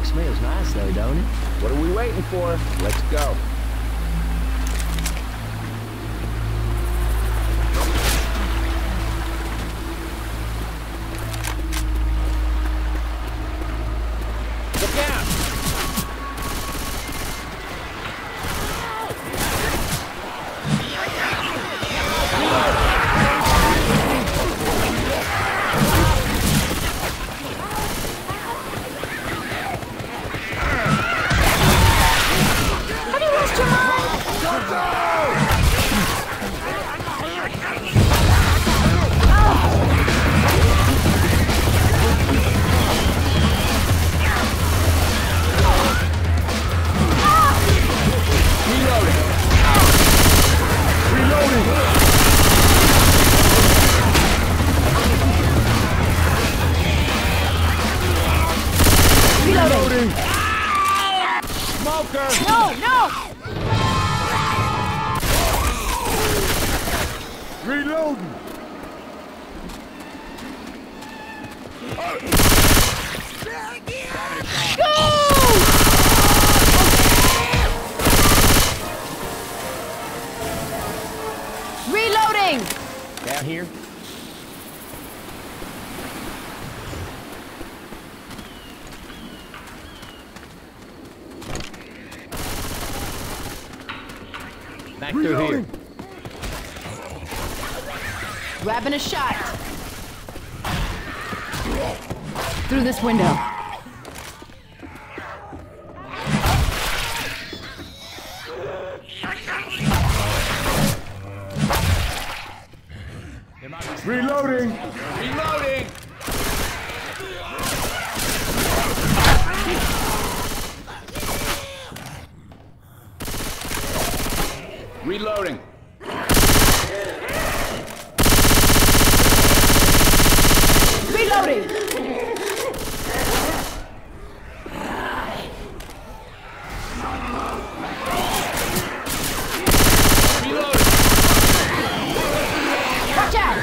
Smells nice though, don't it? What are we waiting for? Let's go. Look out! Smoker! No, no! Reloading! Reloading! Down here? Back through here. Grabbing a shot. Through this window. Reloading! Reloading! Reloading! Reloading! Watch out!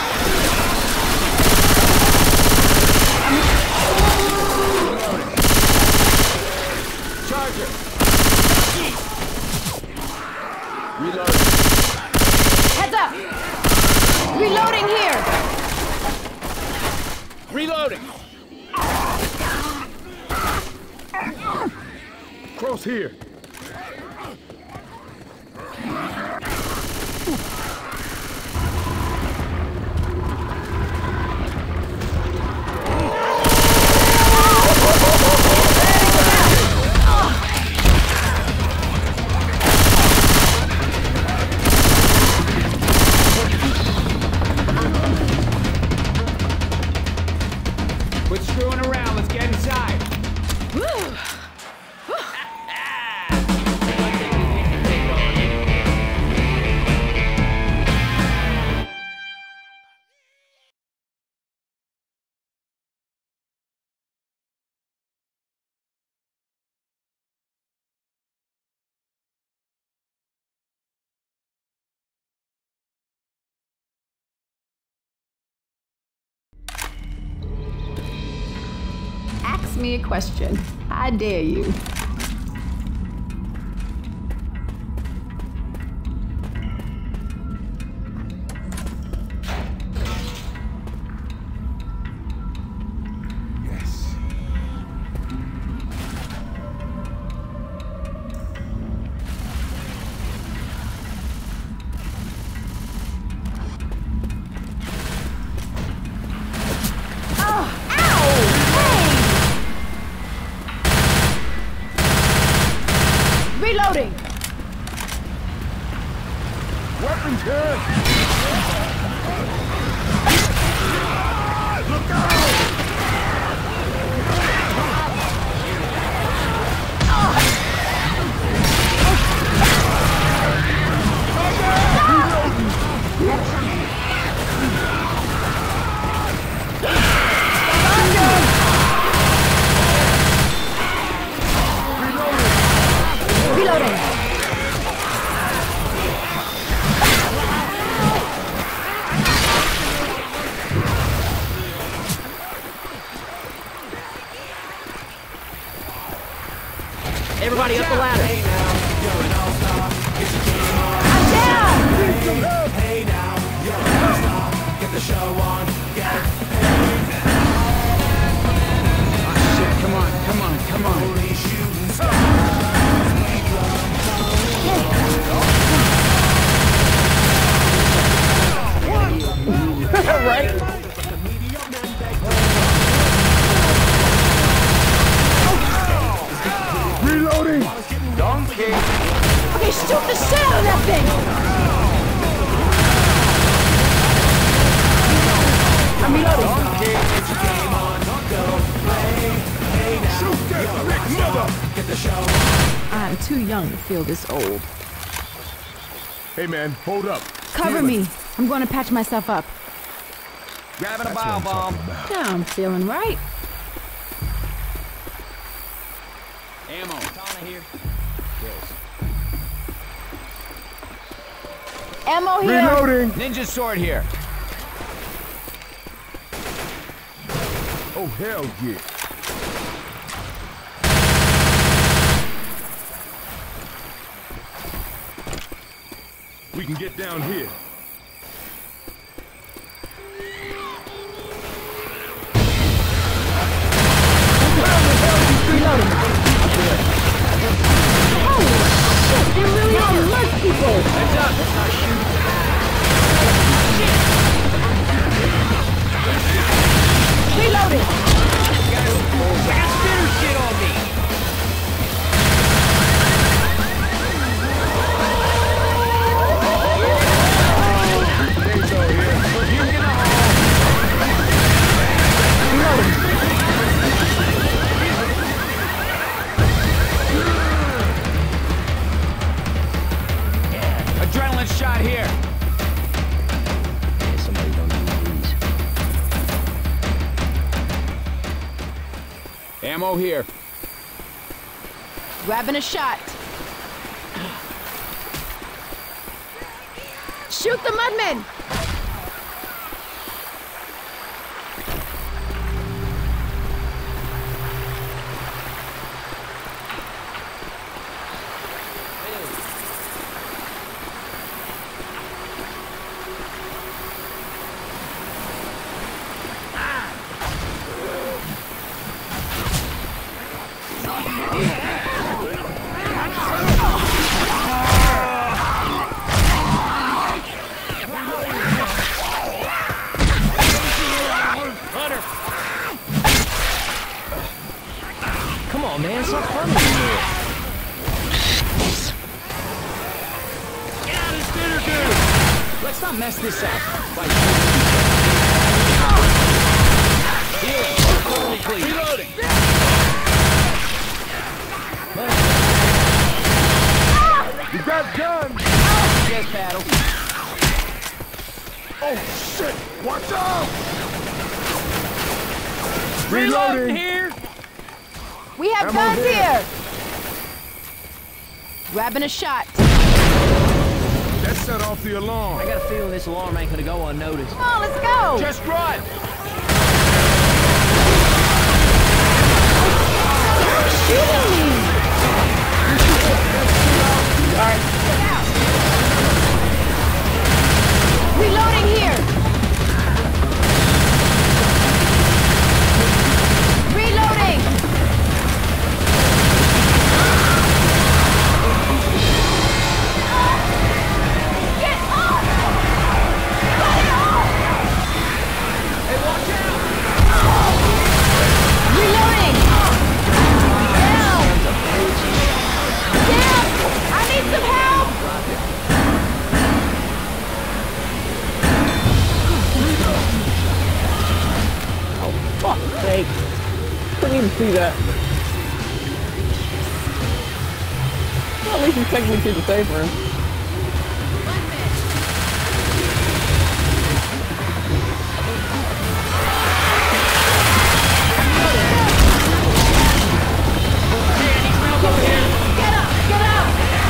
Charger! Reloading! Heads up! Reloading here! Reloading! Cross here! Quit screwing around, let's get inside! Ask me a question. I dare you. Yes. Oh, ow! Hey! Everybody up the ladder. I'm down! Oh, shit, come on, come on, come on. Right? Reloading! Donkey! Okay, shoot the shit out of that thing! I'm reloading. Donkey! Shoot that big mother! I'm too young to feel this old. Hey man, hold up. Cover me. I'm going to patch myself up. Grabbing a bio bomb. Now I'm feeling right. Ammo. Katana here. Ammo here. Reloading! Ninja sword here. Oh, hell yeah. We can get down here. Reloading. Holy shit, there really are less people. Heads up. Let's not shoot. Reloading. I got spitter shit on me. Adrenaline shot here. Yeah, somebody don't use these. Ammo here. Grabbing a shot. Shoot the mudmen. Come on, man. It's not funny anymore. Get out of spitter, dude! Let's not mess this up. Like, healing. Totally clean. Reloading! You got guns! Yes, paddle. Oh shit! Watch out! Reloading here. We have Ammo guns here. here. Grabbing a shot. That set off the alarm. I got a feeling this alarm ain't gonna go unnoticed. Come on, let's go. Just run! Stop shooting me. Reloading here. Reloading. Get off! Cut it off! Hey, watch out! Reloading. Down. Down. I need some help. Fuck's sake. Couldn't even see that. Well, at least you technically see the safe room. Get up. Get up.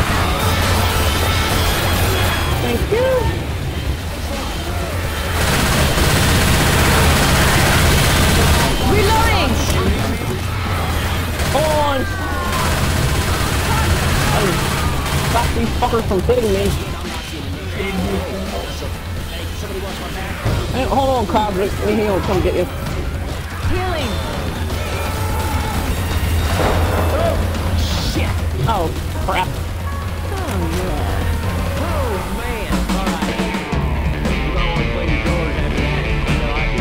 Thank you. Reloading. Hold on. stop these fuckers from hitting me. Hey, hold on, Codrick. He'll come get you. Healing. Shit! Oh, crap. Oh, man. All right. You don't want to clean your doors after that. You know I do.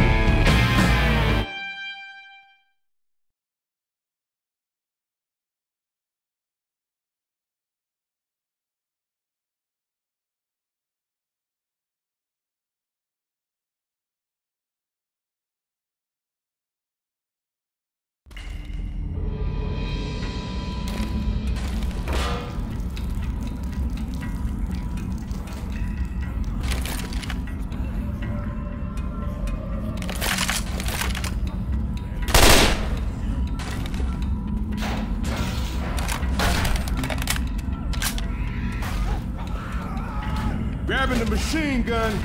Grabbing the machine gun.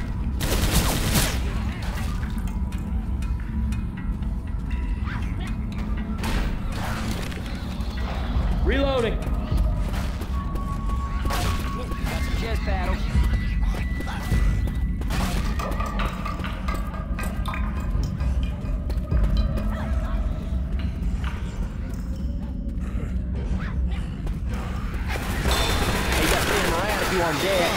Reloading. Got some chest paddles. Hey, you got to spin him around if you want him dead.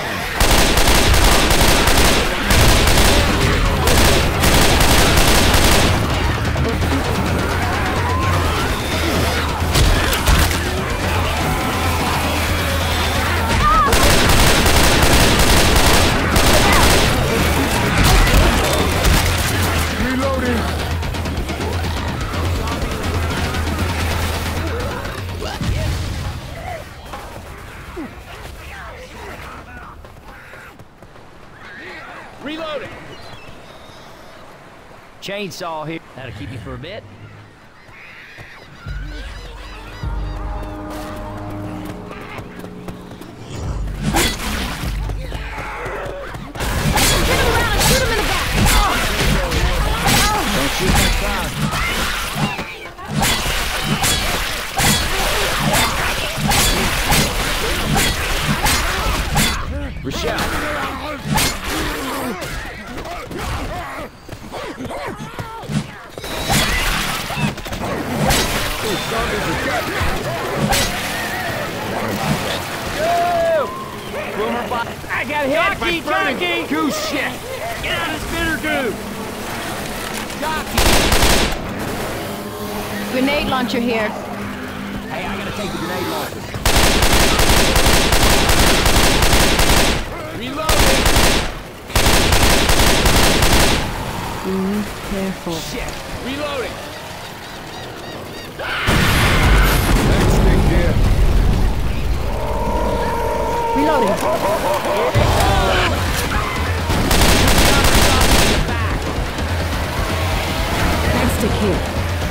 Reloading. Chainsaw here. That'll keep you for a bit. Don't shoot that crowd. Rochelle. I got hit by burning goose shit. Get out of this bitter goo. Jockey. Grenade launcher here. Hey, I gotta take the grenade launcher. Reloading. Careful. Shit. Reloading. Next thing here. Reloading. Nightstick here.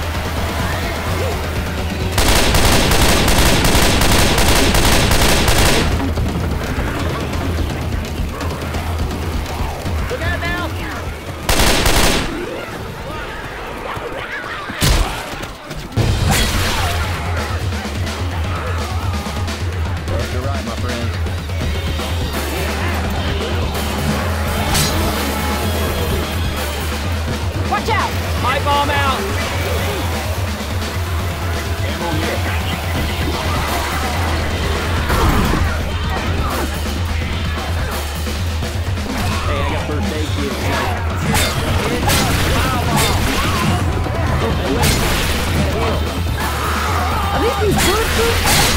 Look out now. You're right, my friend. Watch out! Pipe bomb out. Hey, I got first aid kit. Are these bulletproof?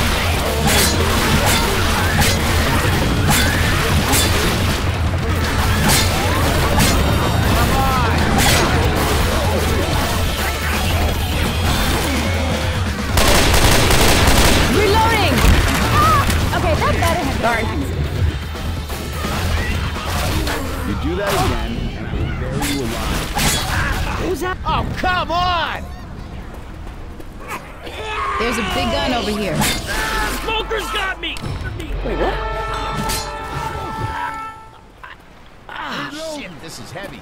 Reloading! Ah! Okay, that better have Sorry. You do that again, and I will bury you alive. Who's that? Oh, come on! There's a big gun over here. Smoker's got me! Wait, what? Ah, shit, this is heavy.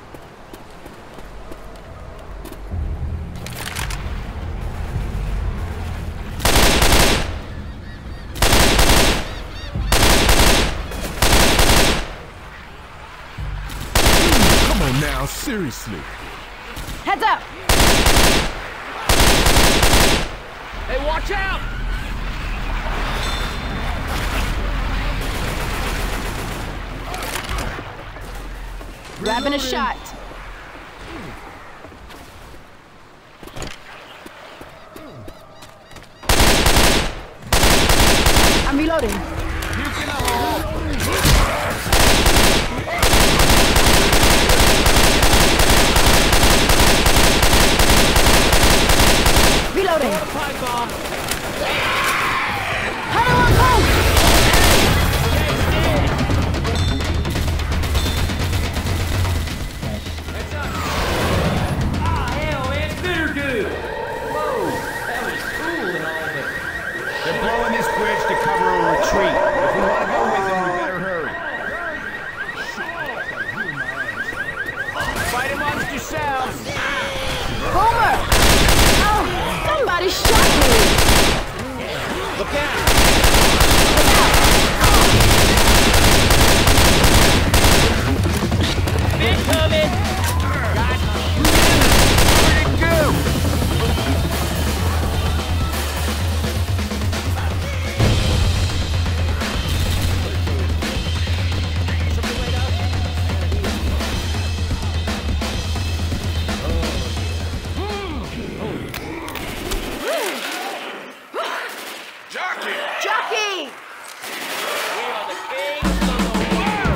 Seriously. Heads up! Hey, watch out! Grabbing a shot. I'm reloading. Reloading. Pipe bomb. Hunter on post! Ah, hell, man, bitter dude. Whoa, that was cool and all, but... They're blowing this bridge to cover a retreat. If we want to go with them, we better hurry. Fight amongst yourselves. Boomer! Oh, somebody shot me! Look out. Men coming. Where'd it go? Jockey! We are the kings of the world.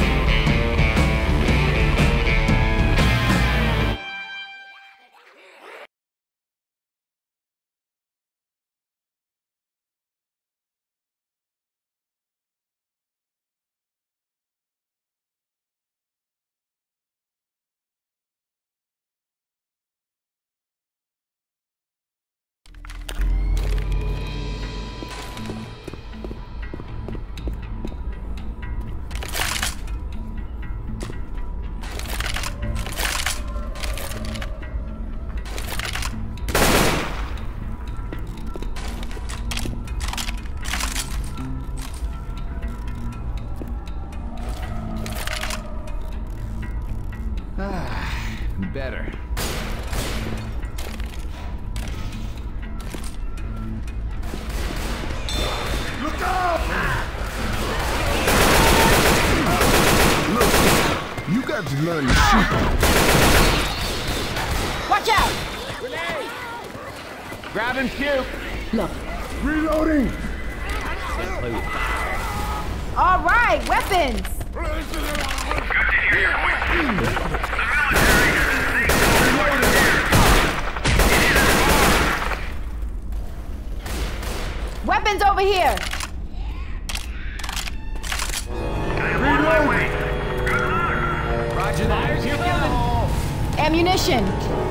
Better. Look out! Look, you got to learn to shoot. Watch out! Grab and puke. Look. Reloading! All right, weapons! Weapons over here! Roger that. You're good. Ammunition!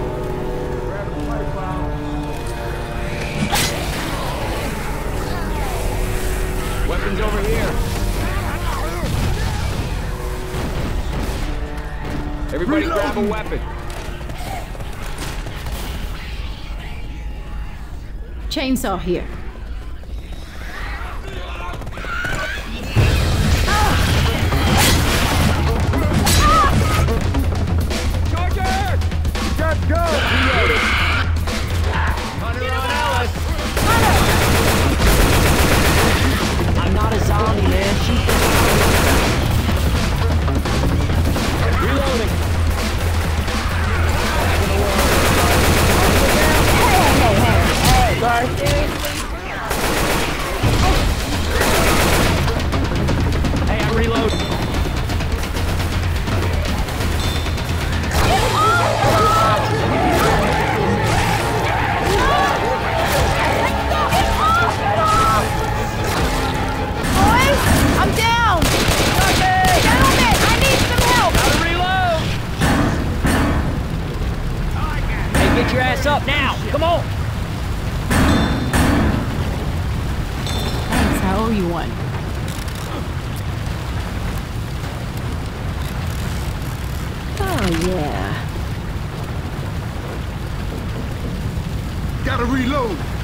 Weapons over here. Everybody grab a weapon. Chainsaw here. Charger! Got go! Reloaded. Hunter on Ellis. I'm not a zombie, man. Shoot the Reloading. Hey, I'm reloading. Boys, I'm down! Gentlemen, I need some help! Gotta reload. Hey, get your ass up now. Come on. Thanks, I owe you one. Oh, yeah. Gotta reload!